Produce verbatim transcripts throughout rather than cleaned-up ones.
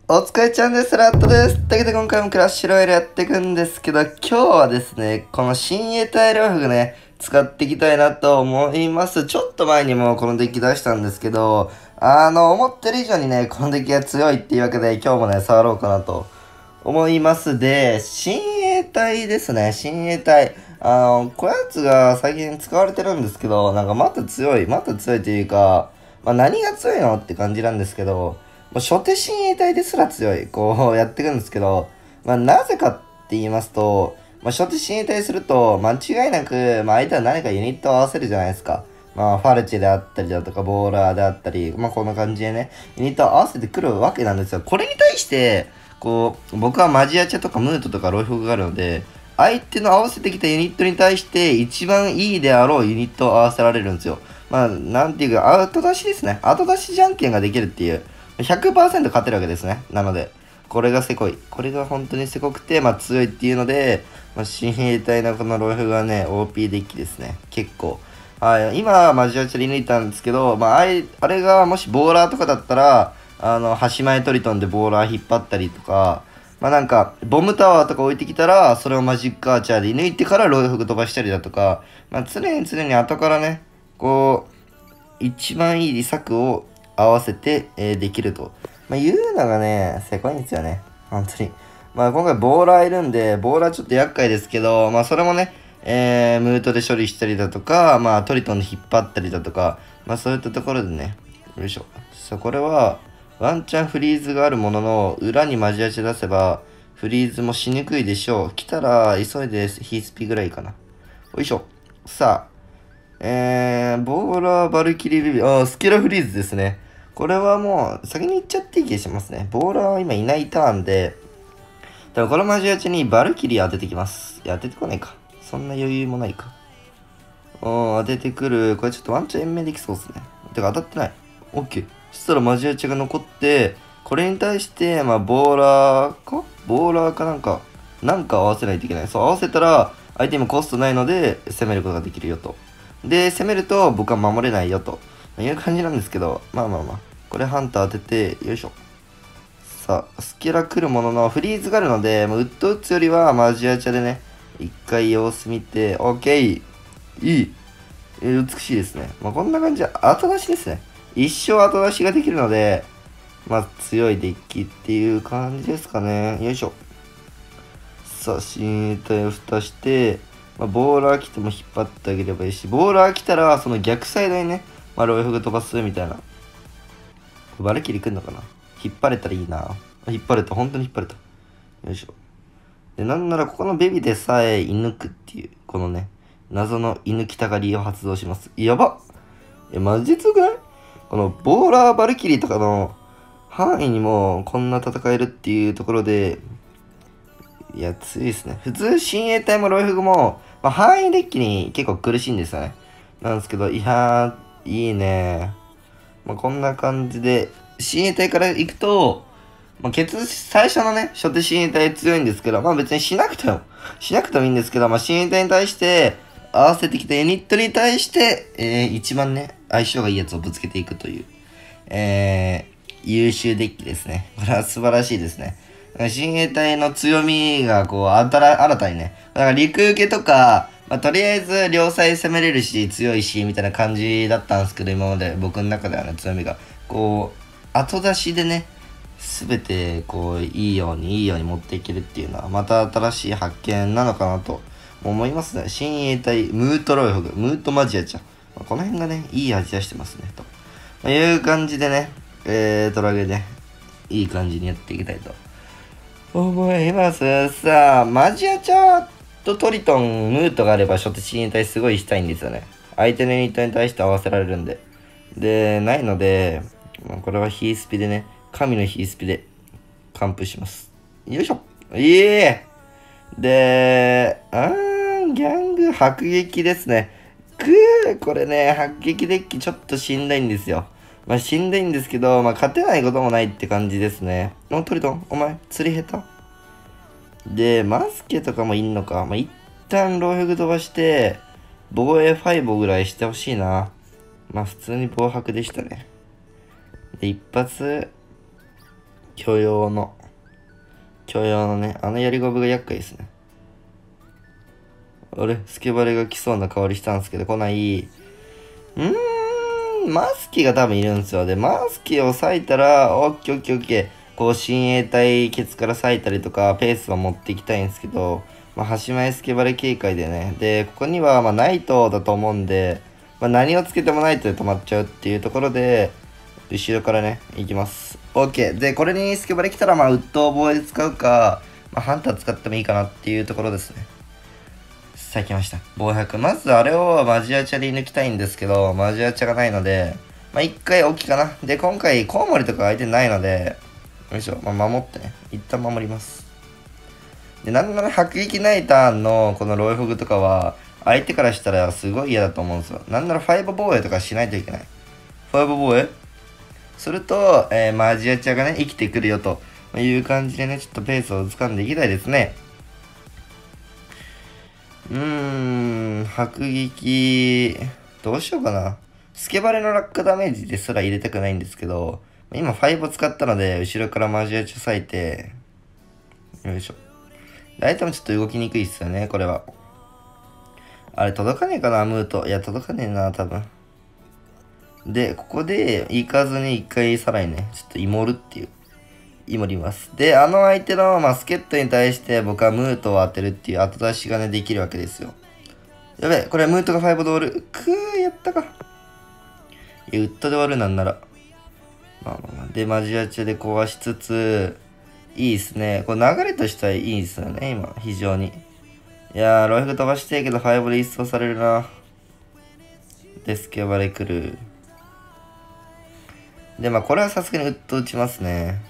お疲れちゃんです。ラットです。というわけで今回もクラッシュロイヤルやっていくんですけど、今日はですね、この新鋭体両フグね、使っていきたいなと思います。ちょっと前にもこのデッキ出したんですけど、あの、思ってる以上にね、このデッキが強いっていうわけで、今日もね、触ろうかなと思いますで、新鋭体ですね、新鋭体。あの、こやつが最近使われてるんですけど、なんかまた強い、また強いというか、まあ何が強いのって感じなんですけど、もう初手親衛隊ですら強い、こうやっていくんですけど、まあなぜかって言いますと、まあ初手親衛隊すると、間違いなく、まあ相手は何かユニットを合わせるじゃないですか。まあファルチェであったりだとか、ボーラーであったり、まあこんな感じでね、ユニットを合わせてくるわけなんですよ。これに対して、こう、僕はマジアチャとかムートとかロイフグがあるので、相手の合わせてきたユニットに対して一番いいであろうユニットを合わせられるんですよ。まあ、なんていうか、後出しですね。後出しじゃんけんができるっていう。ひゃくパーセント 勝てるわけですね。なので、これがせこい。これが本当にせこくて、まあ強いっていうので、まあ、親衛隊のこのロイフがね、オーピー デッキですね。結構。はい、今はマジアチャリ抜いたんですけど、まあ、あれあれがもしボーラーとかだったら、あの、端前トリトンでボーラー引っ張ったりとか、まあなんか、ボムタワーとか置いてきたら、それをマジックアーチャーで抜いてからロイフグ飛ばしたりだとか、まあ常に常に後からね、こう、一番いい策を合わせて、えー、できると。まあ、言うのがね、せこいんですよね。本当に。まあ、今回ボーラーいるんで、ボーラーちょっと厄介ですけど、まあ、それもね、えー、ムートで処理したりだとか、まあ、トリトンで引っ張ったりだとか、まあ、そういったところでね、よいしょ。さあ、これは、ワンチャンフリーズがあるものの、裏にマジアチ出せば、フリーズもしにくいでしょう。来たら、急いでヒースピぐらいかな。よいしょ。さあ、えー、ボーラー、バルキリー、ビビ、あー、スケラフリーズですね。これはもう、先に行っちゃっていい気がしますね。ボーラーは今いないターンで、多分このマジアチにバルキリー当ててきます。いや、当ててこないか。そんな余裕もないか。うん、当ててくる。これちょっとワンチャン延命できそうですね。てか当たってない。オッケー。そしたらマジアチが残って、これに対して、まあ、ボーラーかボーラーかなんか、なんか合わせないといけない。そう、合わせたら、相手にもコストないので、攻めることができるよと。で、攻めると僕は守れないよという感じなんですけど、まあまあまあ。これハンター当てて、よいしょ。さあ、スキラ来るもののフリーズがあるので、もうウッド打つよりはマジアチャでね、一回様子見て、オッケーいい、えー美しいですね。まあこんな感じで後出しですね。一生後出しができるので、まあ強いデッキっていう感じですかね。よいしょ。さあ、新体を蓋して、まあ、ボーラー来ても引っ張ってあげればいいし、ボーラー来たら、その逆サイドにね、まあ、ロイフグ飛ばすみたいな。バルキリー来んのかな、引っ張れたらいいな。引っ張れた。本当に引っ張れた。よいしょ。で、なんならここのベビでさえ射抜くっていう、このね、謎の射抜きたがりを発動します。やばっ。え、マジ強くない？このボーラーバルキリーとかの範囲にもこんな戦えるっていうところで、いや、強いですね。普通、親衛隊もロイフグも、まあ、範囲デッキに結構苦しいんですよね。なんですけど、いやー、いいね。まあ、こんな感じで、親衛隊から行くと、まあ、ケツ、最初のね、初手親衛隊強いんですけど、まあ別にしなくても、しなくてもいいんですけど、まあ親衛隊に対して、合わせてきたユニットに対して、えー、一番ね、相性がいいやつをぶつけていくという、えー、優秀デッキですね。これは素晴らしいですね。親衛隊の強みが、こう、新た新たにね。だから陸受けとか、まあ、とりあえず両サイ攻めれるし、強いし、みたいな感じだったんですけど、今まで僕の中ではね、強みが。こう、後出しでね、すべて、こう、いいように、いいように持っていけるっていうのは、また新しい発見なのかなと思いますね。親衛隊、ムートロイフグ、ムートマジアちゃん。まあ、この辺がね、いい味出してますね、と。まあ、いう感じでね、えー、トラゲで、ね、いい感じにやっていきたいと思います。さあ、マジアチャとトリトン、ムートがあれば、初手親衛隊すごいしたいんですよね。相手のユニットに対して合わせられるんで。で、ないので、まあ、これはヒースピでね、神のヒースピで完封します。よいしょ。いえで、あー、ギャング迫撃ですね。くー、これね、迫撃デッキちょっとしんどいんですよ。まあ、しんどいんですけど、まあ、勝てないこともないって感じですね。お、トリトン、お前、釣り下手で、マスケとかもいんのか。まあ、一旦ローフグ飛ばして、防衛ごぐらいしてほしいな。まあ、普通に防白でしたね。で、一発、 許容の、許容のね、あのやりゴブが厄介ですね。あれ、スケバレが来そうな香りしたんですけど、来ない。うーん、マスキが多分いるんですよ。で、マスキを割いたら、オッケーオッケーオッケー。こう、親衛隊ケツから割いたりとか、ペースは持っていきたいんですけど、まあ、端前スケバレ警戒でね。で、ここには、まあ、ナイトだと思うんで、まあ、何をつけてもナイトで止まっちゃうっていうところで、後ろからね、行きます。OK。で、これにスケバレ来たら、まあ、ウッドを防衛で使うか、まあ、ハンター使ってもいいかなっていうところですね。さあ来ました。防百。まずあれをマジアチャで抜きたいんですけど、マジアチャがないので、まあ一回置きかな。で、今回コウモリとか相手ないので、よいしょ、まあ、守ってね。一旦守ります。で、なんなら迫撃ないターンのこのロイフグとかは、相手からしたらすごい嫌だと思うんですよ。なんならファイブ防衛とかしないといけない。ファイブ防衛すると、えー、マジアチャがね、生きてくるよという感じでね、ちょっとペースを掴んでいきたいですね。うーん、迫撃、どうしようかな。スケバレの落下ダメージですら入れたくないんですけど、今ファイブを使ったので、後ろからマジアチョ割いて、よいしょ。相手もちょっと動きにくいっすよね、これは。あれ、届かねえかな、ムート。いや、届かねえな、多分。で、ここで行かずに一回さらにね、ちょっとイモるっていう。イモります。で、あの相手のマスケットに対して僕はムートを当てるっていう後出しがね、できるわけですよ。やべえ、これムートがファイブで終わる。くー、やったか。いや、ウッドで終わるなんなら。まあまあまあ。で、マジアチェで壊しつつ、いいっすね。これ流れとしてはいいっすよね、今。非常に。いやー、ロイフ飛ばしてえけど、ファイブで一掃されるな。で、スケバレ来る。で、まあ、これはさすがにウッド打ちますね。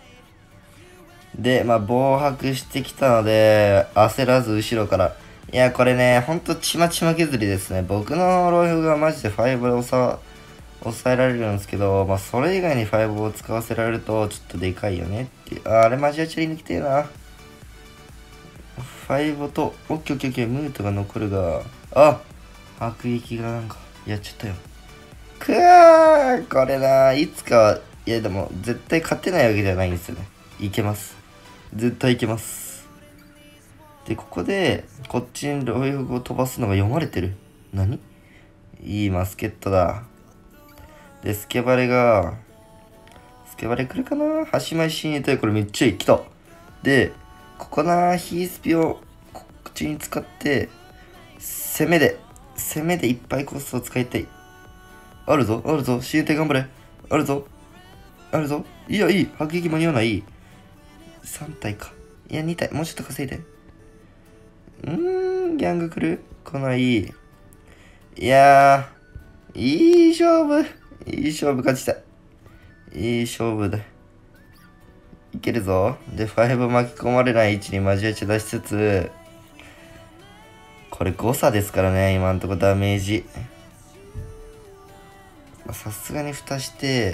で、まあ、防白してきたので、焦らず後ろから。いや、これね、ほんとちまちま削りですね。僕のロイフがマジでファイブで抑抑えられるんですけど、まあ、それ以外にファイブを使わせられると、ちょっとでかいよねっていう。あ、あれマジアチャリに来てえな。ファイブと、オッケーオッケーオッケー、ムートが残るが、あ、迫撃がなんか、やっちゃったよ。くー、これな、いつかは、いやでも、絶対勝てないわけじゃないんですよね。いけます。絶対いけます。で、ここで、こっちにロイフを飛ばすのが読まれてる。何いいマスケットだ。で、スケバレが、スケバレ来るかな。端前新衛隊、これめっちゃいい。来た。で、ここな、ヒースピをこっちに使って、攻めで、攻めでいっぱいコストを使いたい。あるぞ、あるぞ、新衛隊頑張れ。あるぞ、あるぞ。いや、いい。迫撃間に合わない。さん体か。いや、に体。もうちょっと稼いで。うーん、ギャング来る来ない。いやー、いい勝負。いい勝負勝ちたい。いい勝負だ。いけるぞ。で、ファイブ巻き込まれない位置にマジアチ出しつつ、これ誤差ですからね、今んとこダメージ。さすがに蓋して、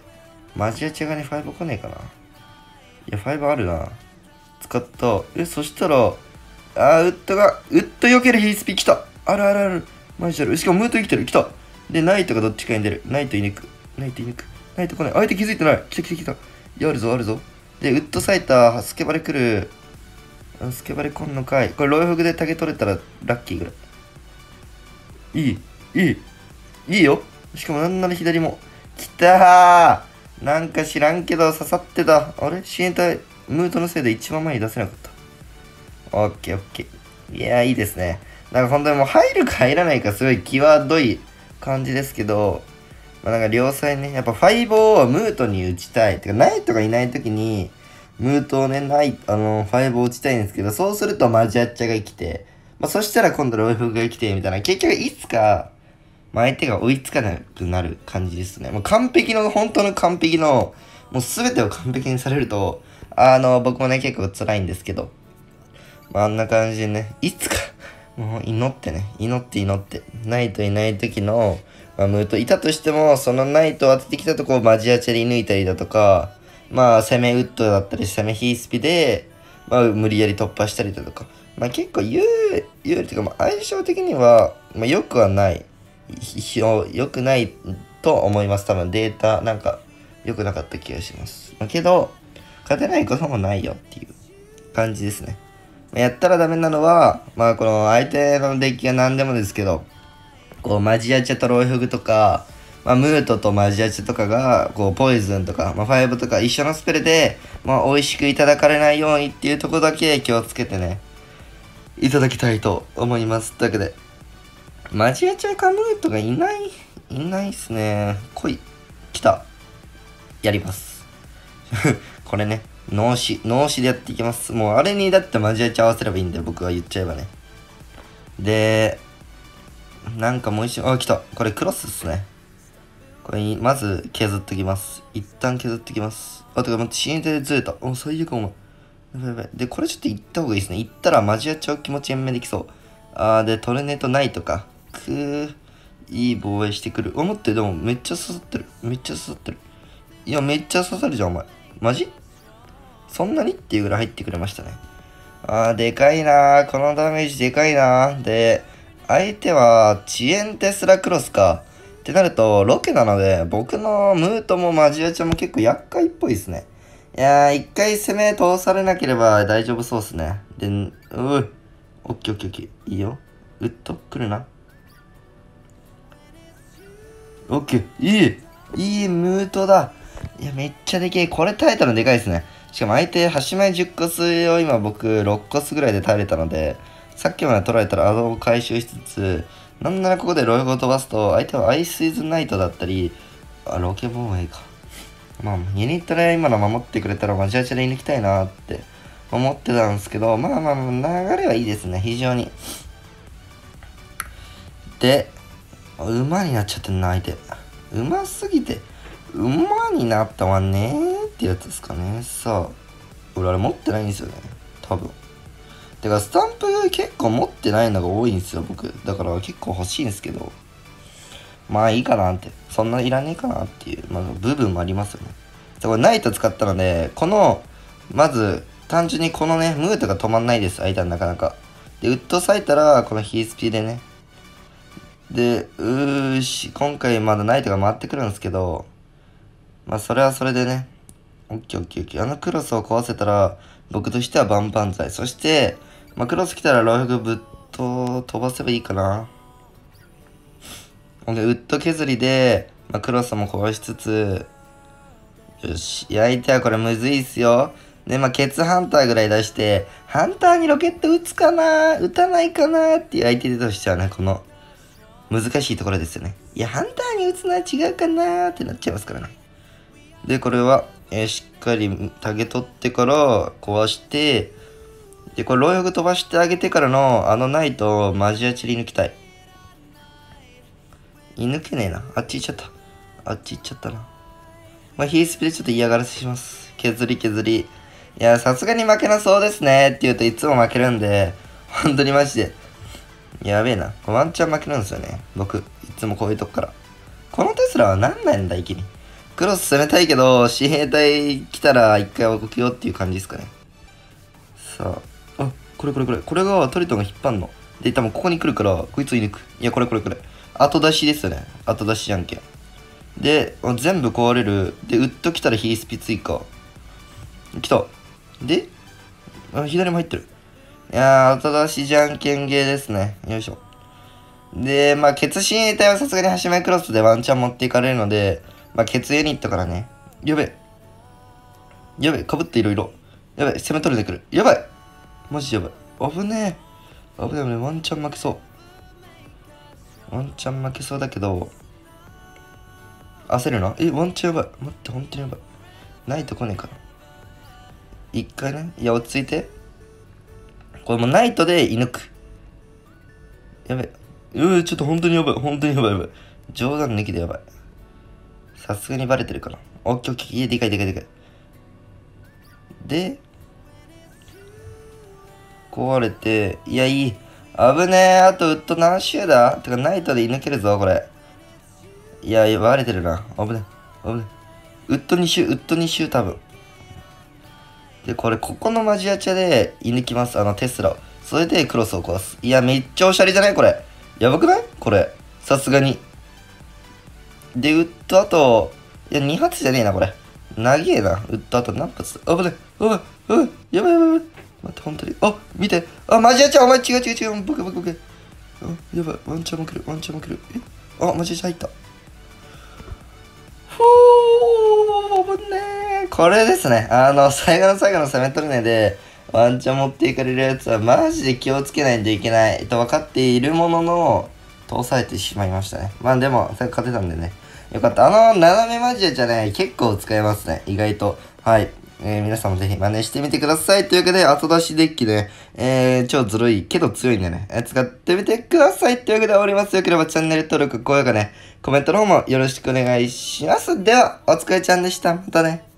マジアチがね、ファイブ来ねえかな。いや、ファイブあるな。使った。え、そしたら、あー、ウッドが、ウッド避けるヒースピ来た。あるあるある。マジある。しかもムート生きてる。来た。で、ナイトがどっちかに出る。ナイト射抜く。ナイト射抜く。ナイト来ない。相手気づいてない。来た来た来た。いや、あるぞあるぞ。で、ウッドサイター、スケバレ来る。スケバレ来んのかい。これ、ロイフグで竹取れたらラッキーぐらい。いい。いい。いいよ。しかもなんなら左も。来たー。なんか知らんけど刺さってた。あれ支援隊、ムートのせいで一番前に出せなかった。オッケーオッケー。いやー、いいですね。なんか本当にもう入るか入らないかすごい際どい感じですけど、まあ、なんか両サイね、やっぱファイブをムートに打ちたい。てか、ナイトがいないときに、ムートをね、ナイト、あの、ファイブを打ちたいんですけど、そうするとマジアッチャが生きて、まあ、そしたら今度ロイフが生きて、みたいな。結局いつか、まあ、相手が追いつかなくなる感じですね。もう完璧の、本当の完璧の、もう全てを完璧にされると、あの、僕もね、結構辛いんですけど、まあ、あんな感じでね、いつか、もう祈ってね、祈って祈って、ナイトいない時の、まあ、ムートいたとしても、そのナイトを当ててきたとこをマジアチャリ抜いたりだとか、まあ、攻めウッドだったり、攻めヒースピで、まあ、無理やり突破したりだとか、まあ、結構有、有利というか、まあ、相性的には、まあ、良くはない。良くないと思います。多分データ、なんか、良くなかった気がします。まあ、けど、 勝てないこともないよっていう感じですね。やったらダメなのは、まあこの相手のデッキが何でもですけど、こうマジアチェとロイフグとか、まあ、ムートとマジアチェとかが、こうポイズンとか、まあ、ファイブとか一緒のスペルで、まあ美味しくいただかれないようにっていうところだけ気をつけてね、いただきたいと思います。というわけで、マジアチェかムートがいない、いないっすね。来い。来た。やります。これね、脳死、脳死でやっていきます。もうあれにだってマジアチェ合わせればいいんで、僕は言っちゃえばね。で、なんかもう一瞬、あ、来た。これクロスっすね。これ、まず削っときます。一旦削っときます。あ、てか待って、シーンでずれた。お、最悪お前。やばいやばい。で、これちょっと行った方がいいですね。行ったらマジアチョ気持ち延命できそう。あー、で、トルネとナイとか。くー、いい防衛してくる。思ってでもめっちゃ刺さってる。めっちゃ刺さってる。いや、めっちゃ刺さるじゃん、お前。マジそんなにっていうぐらい入ってくれましたね。あー、でかいなー。このダメージでかいなー。で、相手は、遅延テスラクロスか。ってなると、ロケなので、僕のムートもマジアチャも結構厄介っぽいですね。いやー、一回攻め通されなければ大丈夫そうっすね。で、うー、オッケーオッケーオッケー。いいよ。うっと、来るな。オッケー、いいいいムートだ。いや、めっちゃでけえ。これ耐えたのでかいですね。しかも相手、端前じゅっコスを今僕ろっコスぐらいで耐えれたので、さっきまで取られたらアドを回収しつつ、なんならここでロイゴを飛ばすと、相手はアイスイズナイトだったり、あ、ロケ防衛か。まあ、ユニットで今の守ってくれたらマジアチャで射抜きたいなって思ってたんですけど、まあまあ、流れはいいですね、非常に。で、馬になっちゃってんな、相手。馬すぎて、馬になったわねーってやつですかね。さあ、俺あれ持ってないんですよね、多分。てか、スタンプ結構持ってないのが多いんですよ、僕。だから結構欲しいんですけど。まあいいかなって。そんないらねえかなっていう、まあ、部分もありますよね。これナイト使ったので、この、まず、単純にこのね、ムートが止まんないです、相手はなかなか。で、ウッド咲いたら、このヒースピでね。で、うーし、今回まだナイトが回ってくるんですけど、まあそれはそれでね。オッケーオッケーオッケー。あのクロスを壊せたら、僕としては万々歳。そして、まあ、クロス来たらロイフグぶっと飛ばせばいいかな。ウッド削りで、まあ、クロスも壊しつつ、よし。焼いてはこれむずいっすよ。で、まあ、ケツハンターぐらい出して、ハンターにロケット撃つかな撃たないかなっていう相手としてはね、この、難しいところですよね。いや、ハンターに撃つのは違うかなってなっちゃいますからね。で、これは、えー、しっかりタゲ取ってから壊して、で、これロイフグ飛ばしてあげてからの、あのナイトをマジアチリ抜きたい。射抜けねえな。あっち行っちゃった。あっち行っちゃったな。まあ、ヒースピでちょっと嫌がらせします。削り削り。いや、さすがに負けなそうですねって言うといつも負けるんで、本当にマジで。やべえな。ワンチャン負けるんですよね。僕、いつもこういうとこから。このテスラは何なんだ、一気に。クロス攻めたいけど、私兵隊来たら一回置くよっていう感じですかね。さあ。あ、これこれこれ。これがトリトンが引っ張んの。で、多分ここに来るから、こいつを射抜く。いや、これこれこれ。後出しですよね。後出しじゃんけん。で、全部壊れる。で、ウッド来たらヒースピ追加。来た。で、あ、左も入ってる。いやー、後出しじゃんけんゲーですね。よいしょ。で、まあ、ケツ親衛隊はさすがに端前クロスでワンチャン持っていかれるので、まあ、ケツユニットからね。やべえ。やべえ、かぶっていろいろ。やばい、攻め取れてくる。やばいマジやばい。危ねえ。危ねえ、危ねえ、ワンチャン負けそう。ワンチャン負けそうだけど、焦るな。え、ワンチャンやばい。待って、本当にやばい。ないとこねえから。一回ね。いや、落ち着いて。これもうナイトで射抜く。やべえ。うー、ちょっと本当にやばい。本当にやばいやばい。冗談抜きでやばい。さすがにバレてるから。オッケーオッケー。いや、でかいでかいでかい。で、壊れて、いや、いい。危ねえ。あと、ウッド何周だてか、ナイトで射抜けるぞ、これ。いや、バレてるな。危ねえ。危ねえ。ウッドに周、ウッドに周多分。で、これ、ここのマジアチャで射抜きます。あの、テスラを。それでクロスを壊す。いや、めっちゃおしゃれじゃないこれ。やばくないこれ。さすがに。で、ウッドあと、いや、に発じゃねえな、これ。 長えな。撃った後何発だ。危ない。危ない。危ない。やばいやばいやばい。待って、本当に。あ、見て。あ、マジやちゃん、お前違う違う違う。僕僕僕。あ、やばい。ワンチャンも来る。ワンチャンも来る。えあ、マジで入った。ふー、危ねー。これですね。あの、最後の最後の攻め取れないで、ワンチャン持っていかれるやつは、マジで気をつけないといけないと分かっているものの、通されてしまいましたね。まあでも、それ勝てたんでね。よかった。あの、斜めマジでじゃね、結構使えますね。意外と。はい。えー、皆さんもぜひ真似してみてください。というわけで、後出しデッキね、えー、超ずるいけど強いんでね、えー使ってみてください。というわけで終わります。よければチャンネル登録、高評価ね、コメントの方もよろしくお願いします。では、お疲れちゃんでした。またね。